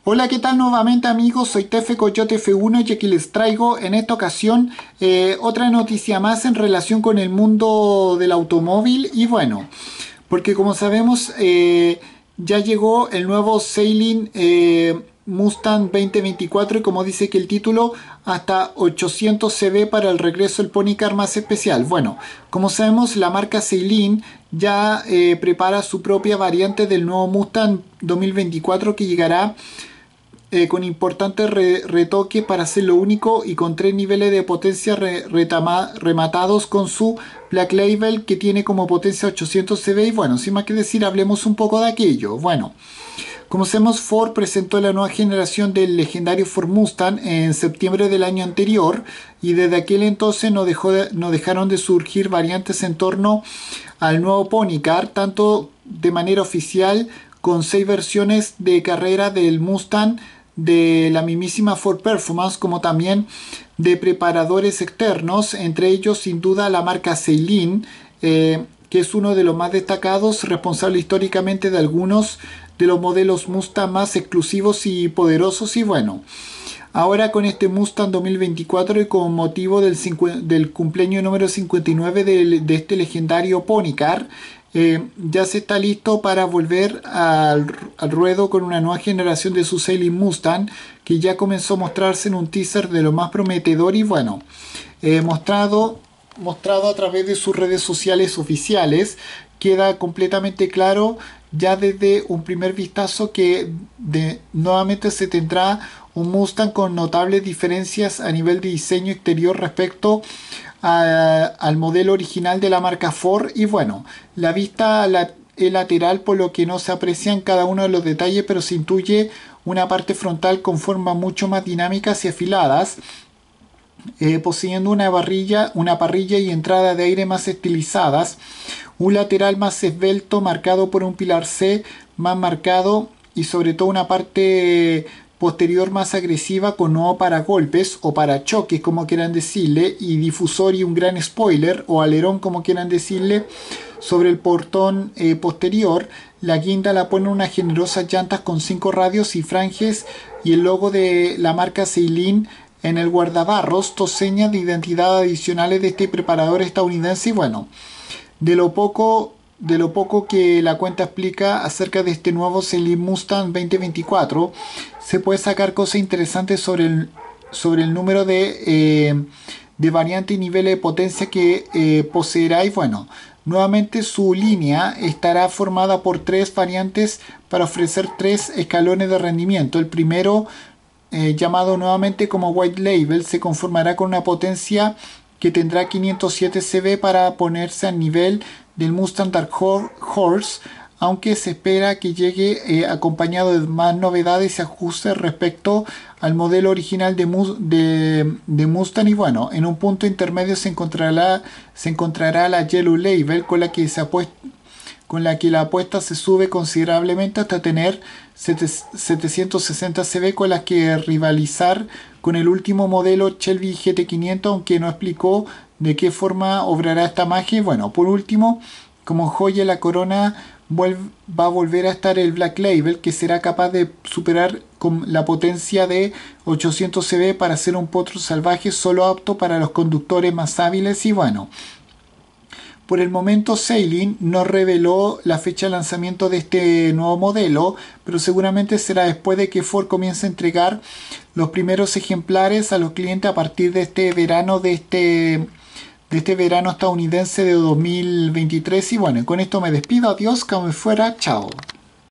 Hola, ¿qué tal nuevamente amigos? Soy Tefe Coyote F1 y aquí les traigo en esta ocasión otra noticia más en relación con el mundo del automóvil y bueno, porque como sabemos ya llegó el nuevo Sailing Mustang 2024 y como dice que el título hasta 800 CV para el regreso del Pony Car más especial. Bueno, como sabemos la marca Sailing ya prepara su propia variante del nuevo Mustang 2024 que llegará con importantes retoques para hacerlo único y con tres niveles de potencia rematados con su Black Label que tiene como potencia 800 CV. Y bueno, sin más que decir, hablemos un poco de aquello. Bueno, como sabemos, Ford presentó la nueva generación del legendario Ford Mustang en septiembre del año anterior y desde aquel entonces no dejaron de surgir variantes en torno al nuevo Pony Car, tanto de manera oficial con 6 versiones de carrera del Mustang de la mismísima Ford Performance como también de preparadores externos, entre ellos sin duda la marca Sailing, que es uno de los más destacados, responsable históricamente de algunos de los modelos Mustang más exclusivos y poderosos. Y bueno, ahora con este Mustang 2024 y con motivo del cumpleaños número 59 de este legendario Pony Car, ya se está listo para volver al ruedo con una nueva generación de su Sailing Mustang que ya comenzó a mostrarse en un teaser de lo más prometedor y bueno, mostrado a través de sus redes sociales oficiales. Queda completamente claro ya desde un primer vistazo que nuevamente se tendrá un Mustang con notables diferencias a nivel de diseño exterior respecto al modelo original de la marca Ford. Y bueno, la vista es lateral por lo que no se aprecian cada uno de los detalles, pero se intuye una parte frontal con formas mucho más dinámicas y afiladas, poseyendo una parrilla y entrada de aire más estilizadas, un lateral más esbelto marcado por un pilar C más marcado y sobre todo una parte posterior más agresiva con nuevo paragolpes o parachoques como quieran decirle, y difusor y un gran spoiler o alerón como quieran decirle sobre el portón posterior. La guinda la ponen unas generosas llantas con 5 radios y franjes y el logo de la marca Sailing en el guardabarros, dos señas de identidad adicionales de este preparador estadounidense. Y bueno, de lo poco que la cuenta explica acerca de este nuevo Sailing Mustang 2024, se puede sacar cosas interesantes sobre el número de variantes y niveles de potencia que poseerá. Y bueno, nuevamente su línea estará formada por 3 variantes para ofrecer 3 escalones de rendimiento. El primero, llamado nuevamente como White Label, se conformará con una potencia que tendrá 507 CV para ponerse al nivel del Mustang Dark Horse, aunque se espera que llegue acompañado de más novedades y ajustes respecto al modelo original de Mustang. Y bueno, en un punto intermedio se encontrará la Yellow Label con la que la apuesta se sube considerablemente hasta tener 760 CV, con las que rivalizar con el último modelo Shelby GT500, aunque no explicó de qué forma obrará esta magia. Y bueno, por último, como joya la corona, va a volver a estar el Black Label, que será capaz de superar con la potencia de 800 CV para ser un potro salvaje solo apto para los conductores más hábiles. Y bueno, por el momento Sailing no reveló la fecha de lanzamiento de este nuevo modelo, pero seguramente será después de que Ford comience a entregar los primeros ejemplares a los clientes a partir de este verano verano estadounidense de 2023. Y bueno, con esto me despido. Adiós, como fuera, chao.